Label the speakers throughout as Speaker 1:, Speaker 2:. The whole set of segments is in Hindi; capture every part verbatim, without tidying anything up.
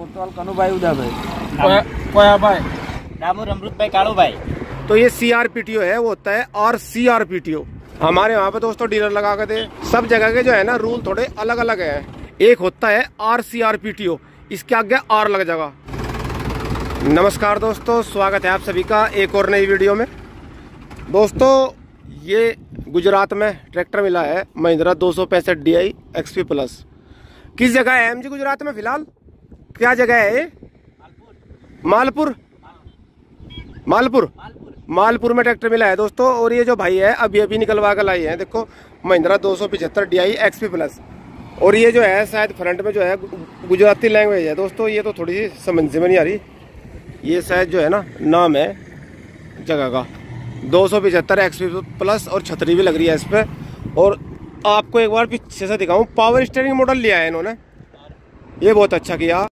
Speaker 1: कोतवाल कनुभाई उदय भाई कोया भाई
Speaker 2: दामोर अमृत भाई काड़ो भाई।
Speaker 3: तो ये C R P T O है, वो होता है R C R P T O. हमारे वहाँ पे दोस्तों डीलर लगा के दे। सब जगह के जो है ना रूल थोड़े अलग अलग है। एक होता है R C R P T O, इसके आगे आर लग जाएगा। नमस्कार दोस्तों, स्वागत है आप सभी का एक और नई वीडियो में। दोस्तों ये गुजरात में ट्रैक्टर मिला है महिंद्रा दो सौ पैंसठ D I X P plus. किस जगह है एम जी गुजरात में फिलहाल? क्या जगह है ये? मालपुर मालपुर मालपुर में ट्रैक्टर मिला है दोस्तों। और ये जो भाई है अभी अभी निकलवा कर लाई है, देखो महिंद्रा दो सौ पिछहत्तर D I X P plus. और ये जो है शायद फ्रंट में जो है गुजराती लैंग्वेज है दोस्तों, ये तो थोड़ी सी समझ में नहीं आ रही। ये शायद जो है ना नाम है जगह का दो सौ पिछहत्तर एक्स पी प्लस, और छतरी भी लग रही है इस पर। और आपको एक बार पीछे से दिखाऊं, पावर स्टीयरिंग मॉडल लिया है इन्होंने, ये बहुत अच्छा किया।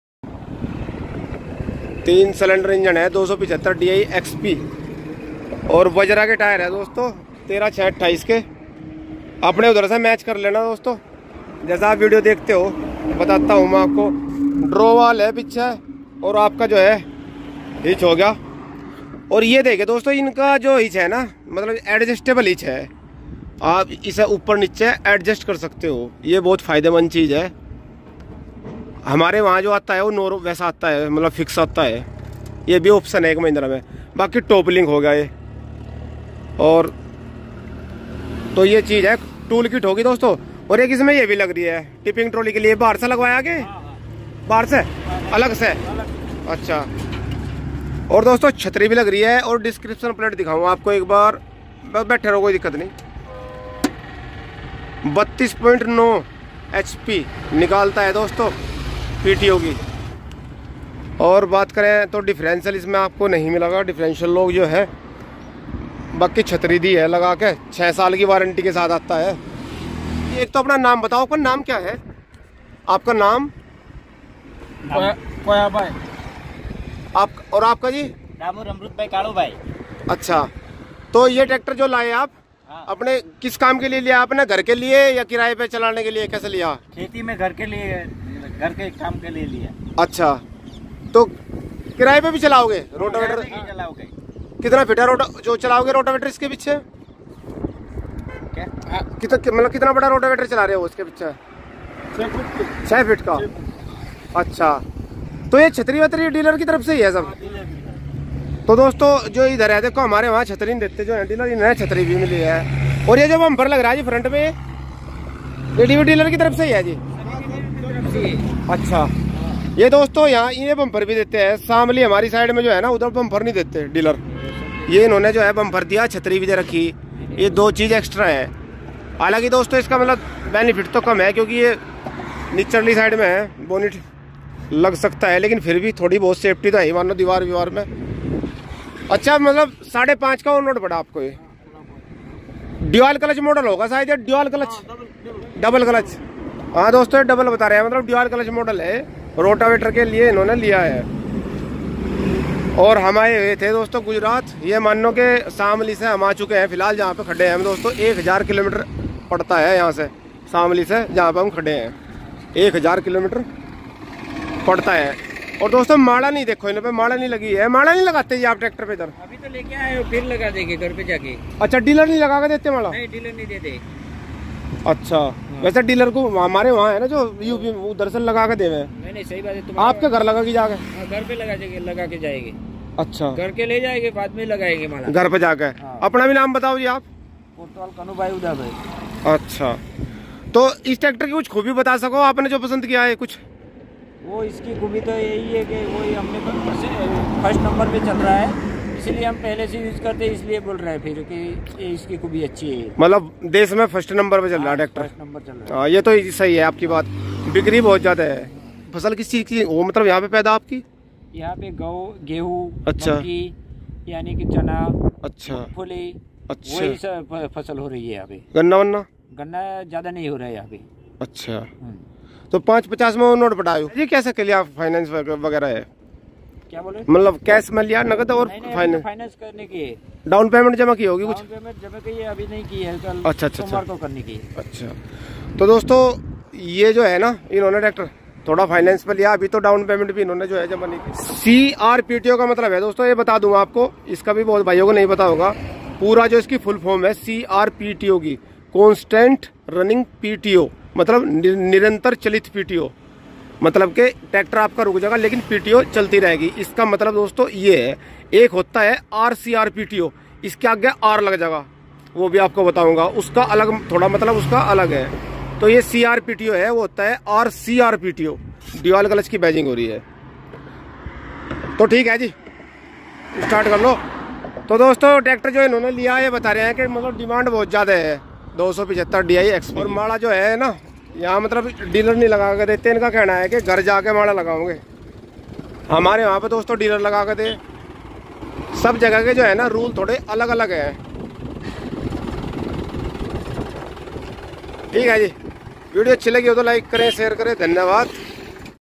Speaker 3: तीन सिलेंडर इंजन है दो सौ पिछहत्तर डी आई एक्स पी, और वजरा के टायर है दोस्तों तेरह छः अट्ठाईस के। अपने उधर से मैच कर लेना दोस्तों, जैसा आप वीडियो देखते हो बताता हूँ मैं आपको। ड्रोवाल है पीछे, और आपका जो है हिच हो गया। और ये देखिए दोस्तों इनका जो हिच है ना, मतलब एडजस्टेबल हिच है, आप इसे ऊपर नीचे एडजस्ट कर सकते हो। ये बहुत फ़ायदेमंद चीज़ है। हमारे वहाँ जो आता है वो नोर वैसा आता है, मतलब फिक्स आता है। ये भी ऑप्शन है एक महिंद्रा में। बाकी टॉप लिंक हो गया ये। और तो ये चीज़ है, टूल किट होगी दोस्तों। और एक इसमें ये भी लग रही है टिपिंग ट्रॉली के लिए। बाहर से लगवाया आगे, बाहर से अलग से, अच्छा। और दोस्तों छतरी भी लग रही है। और डिस्क्रिप्शन प्लेट दिखाऊँ आपको एक बार, बैठे रहो कोई दिक्कत नहीं। बत्तीस पॉइंट नौ एच पी निकालता है दोस्तों पी टी ओ की। और बात करें तो डिफरेंशियल इसमें आपको नहीं मिलेगा, डिफरेंशियल लोग जो है। बाकी छतरी दी है लगा के, छः साल की वारंटी के साथ आता है। एक तो अपना नाम बताओ, आपका नाम क्या है? आपका नाम?
Speaker 1: कोया भाई।
Speaker 3: आप और आपका जी?
Speaker 2: दामोर अमृत भाई काड़ो भाई। अच्छा,
Speaker 3: तो ये ट्रैक्टर जो लाए आप अपने किस काम के लिए लिया आपने? घर के लिए या किराए पे चलाने के लिए, कैसे लिया?
Speaker 1: खेती में घर के लिए, घर के काम के लिए लिया।
Speaker 3: अच्छा, तो किराए पे भी चलाओगे रोटावेटर?
Speaker 1: चलाओगे।
Speaker 3: कितना फिट है रोटा जो चलाओगे रोटावेटर इसके पीछे?
Speaker 1: क्या
Speaker 3: कितना मतलब कितना बड़ा रोटावेटर चला रहे हो उसके पीछे? छह फीट का। अच्छा, तो ये छतरी वतरी डीलर की तरफ से ही है सब? तो दोस्तों जो इधर है देखो, हमारे वहाँ छतरी नहीं देते जो है डीलर, इन्हें छतरी भी मिली है। और ये जो बम्पर लग रहा है जी फ्रंट में, ये डी डीलर की तरफ से ही है जी? अच्छा, ये दोस्तों यहाँ ये बम्पर भी देते हैं। शामली हमारी साइड में जो है ना, उधर बम्पर नहीं देते डीलर। ये इन्होंने जो है बम्पर दिया, छतरी भी दे रखी। ये दो चीज़ एक्स्ट्रा है। हालांकि दोस्तों इसका मतलब बेनिफिट तो कम है, क्योंकि ये निचली साइड में है, बोनेट लग सकता है, लेकिन फिर भी थोड़ी बहुत सेफ्टी तो है, मानो दीवार विवार में। अच्छा, मतलब साढ़े पाँच का ओनरोड पड़ा आपको। ये ड्यूअल क्लच मॉडल होगा शायद, ड्यूअल क्लच, डबल क्लच। हाँ दोस्तों डबल बता रहे हैं, मतलब ड्यूअल क्लच मॉडल है। रोटावेटर के लिए इन्होंने लिया है। और हम आए हुए थे दोस्तों गुजरात। ये मानो के शामली से हम आ चुके हैं फिलहाल, जहाँ पे खड़े हैं हम दोस्तों। एक हज़ार किलोमीटर पड़ता है यहाँ से, शामली से जहाँ पे हम खड़े हैं, एक हज़ार किलोमीटर पड़ता है। और दोस्तों माड़ा नहीं, देखो इन पे माड़ा नहीं लगी है। माड़ा नहीं लगाते जी आप ट्रैक्टर पे इधर?
Speaker 1: अभी तो लेके आए हो, फिर लगा देंगे घर पे जाके।
Speaker 3: अच्छा, डीलर नहीं लगा के देते माड़ा?
Speaker 1: नहीं, डीलर नहीं देते।
Speaker 3: अच्छा, वैसे डीलर को हमारे वहाँ है ना जो यूपी, उधर से लगा के देवे।
Speaker 1: नहीं नहीं, सही बात है।
Speaker 3: आपके घर लगा के जाके?
Speaker 1: घर पे लगा जाएंगे, लगा के जाएंगे।
Speaker 3: अच्छा,
Speaker 1: घर के ले जाएंगे, बाद में लगाएंगे माला
Speaker 3: घर पे जाके। अपना भी नाम बताओ जी आप?
Speaker 1: कोतवाल कनुभाई उदय भाई।
Speaker 3: अच्छा, तो इस ट्रैक्टर की कुछ खूबी बता सको आपने जो पसंद किया है कुछ?
Speaker 1: वो इसकी खूबी तो यही है कि वही हमने फर्स्ट नंबर पे चल रहा है, इसलिए हम पहले से यूज करते हैं, इसलिए बोल रहे हैं फिर कि इसकी खूबी अच्छी है।
Speaker 3: मतलब देश में फर्स्ट नंबर पे चल रहा है ट्रैक्टर?
Speaker 1: फर्स्ट नंबर चल रहा है।
Speaker 3: हाँ, ये तो सही है आपकी बात। बिक्री बहुत ज्यादा है। फसल किस चीज की वो, मतलब यहाँ पे पैदा आपकी?
Speaker 1: यहाँ पे गौ गेहूँ,
Speaker 3: अच्छा,
Speaker 1: यानी कि चना,
Speaker 3: अच्छा,
Speaker 1: मूंगफली,
Speaker 3: अच्छा,
Speaker 1: वही सब फसल हो रही है यहाँ पे।
Speaker 3: गन्ना वन्ना?
Speaker 1: गन्ना ज्यादा नहीं हो रहा है यहाँ पे।
Speaker 3: अच्छा, तो पाँच पचास में नोट पटायो ये कैसे के लिए आप फाइनेंस वगैरह है?
Speaker 1: क्या बोले?
Speaker 3: मतलब कैश में लिया, नगद और फाइनेंस?
Speaker 1: फाइनेंस करने की है।
Speaker 3: डाउन पेमेंट जमा की होगी कुछ?
Speaker 1: डाउन पेमेंट जमा की है, अभी नहीं की है, कल
Speaker 3: अच्छा अच्छा
Speaker 1: सोमवार को करने की है।
Speaker 3: अच्छा, तो दोस्तों ये जो है ना इन्होंने ट्रैक्टर थोड़ा फाइनेंस पर लिया, अभी तो डाउन पेमेंट भी इन्होंने जो है जमा नहीं की। C R P T O का मतलब है दोस्तों, ये बता दूं आपको, इसका भी बहुत भाइयों को नहीं पता होगा, पूरा जो इसकी फुल फॉर्म है C R P T O की, constant running P T O, मतलब निरंतर चलित पी टी ओ, मतलब कि ट्रैक्टर आपका रुक जाएगा लेकिन पी टी ओ चलती रहेगी। इसका मतलब दोस्तों ये है। एक होता है R C R P T O, इसके आगे आर लग जाएगा, वो भी आपको बताऊंगा, उसका अलग थोड़ा मतलब उसका अलग है। तो ये C R P T O है, वो होता है R C R P T O, dual clutch की बैजिंग हो रही है। तो ठीक है जी, स्टार्ट कर लो। तो दोस्तों ट्रैक्टर जो इन्होंने लिया है, ये बता रहे हैं कि मतलब डिमांड बहुत ज़्यादा है, दो सौ पचहत्तर डी आई एक्स। और माड़ा जो है ना, यहाँ मतलब डीलर नहीं लगा के देते, इनका कहना है कि घर जाके माड़ा लगाओगे। हमारे वहाँ पे दोस्तों डीलर लगा के दे। सब जगह के जो है ना रूल थोड़े अलग अलग हैं। ठीक है जी, वीडियो अच्छी लगी हो तो लाइक करें, शेयर करें, धन्यवाद।